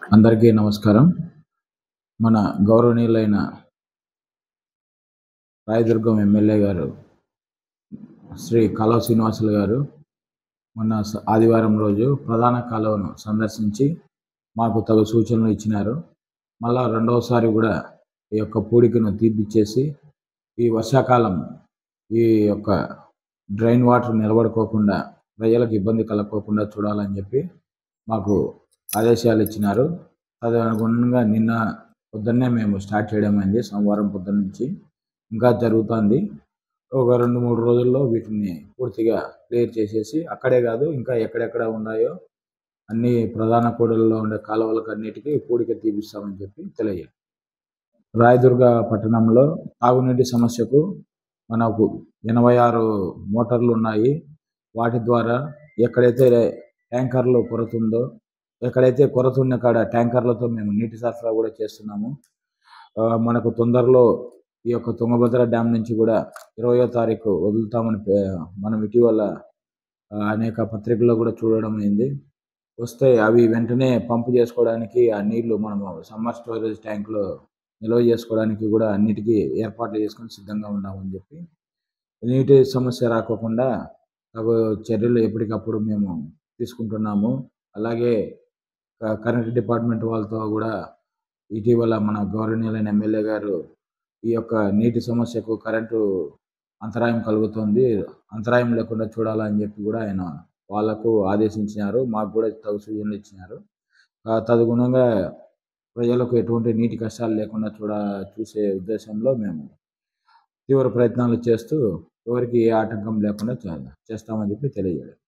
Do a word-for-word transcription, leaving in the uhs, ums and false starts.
అందరికీ నమస్కారం. మన గౌరవనీయులైన రాయదుర్గం ఎమ్మెల్యే గారు శ్రీ కాలువ శ్రీనివాసులు గారు మొన్న ఆదివారం రోజు ప్రధాన కాలువను సందర్శించి మాకు తగు సూచనలు ఇచ్చినారు. మళ్ళా రెండవసారి కూడా ఈ యొక్క పూడికను తీపిచ్చేసి ఈ వర్షాకాలం ఈ యొక్క డ్రైన్ వాటర్ నిలబడుకోకుండా ప్రజలకు ఇబ్బంది కలగకోకుండా చూడాలని చెప్పి మాకు ఆదేశాలు ఇచ్చినారు. తదనుగుణంగా నిన్న పొద్దున్నే మేము స్టార్ట్ చేయడం అయింది. సోమవారం పొద్దున్న నుంచి ఇంకా జరుగుతుంది. ఒక రెండు మూడు రోజుల్లో వీటిని పూర్తిగా క్లియర్ చేసేసి అక్కడే కాదు ఇంకా ఎక్కడెక్కడ ఉన్నాయో అన్ని ప్రధాన కూడలలో ఉండే కాలువలకు అన్నిటికీ పూడిక తీపిస్తామని చెప్పి తెలియజేయాలి. రాయదుర్గ పట్టణంలో తాగునీటి సమస్యకు మనకు ఎనభై ఆరు మోటార్లు ఉన్నాయి. వాటి ద్వారా ఎక్కడైతే ట్యాంకర్లు కొరత ఉందో ఎక్కడైతే కొరత ఉన్న కాడ ట్యాంకర్లతో మేము నీటి సరఫరా కూడా చేస్తున్నాము. మనకు తొందరలో ఈ యొక్క తుంగభద్ర డ్యామ్ నుంచి కూడా ఇరవయో తారీఖు వదులుతామని మనం ఇటీవల అనేక పత్రికల్లో కూడా చూడడం అయింది. వస్తే అవి వెంటనే పంపు చేసుకోవడానికి ఆ నీళ్లు మనము సమ్మర్ స్టోరేజ్ ట్యాంకులో నిల్వ చేసుకోవడానికి కూడా అన్నిటికీ ఏర్పాట్లు చేసుకొని సిద్ధంగా ఉన్నామని చెప్పి నీటి సమస్య రాకోకుండా తగు చర్యలు ఎప్పటికప్పుడు మేము తీసుకుంటున్నాము. అలాగే కరెంట్ డిపార్ట్మెంట్ వాళ్ళతో కూడా ఇటీవల మన గౌరవనీయులైన ఎమ్మెల్యే గారు ఈ యొక్క నీటి సమస్యకు కరెంటు అంతరాయం కలుగుతుంది, అంతరాయం లేకుండా చూడాలని చెప్పి కూడా ఆయన వాళ్ళకు ఆదేశించినారు. మాకు కూడా తగు సూచనలు ఇచ్చినారు. తదనుగుణంగా ప్రజలకు ఎటువంటి నీటి కష్టాలు లేకుండా చూడ చూసే ఉద్దేశంలో మేము తీవ్ర ప్రయత్నాలు చేస్తూ ఎవరికి ఏ ఆటంకం లేకుండా చేస్తామని చెప్పి తెలియజేయాలి.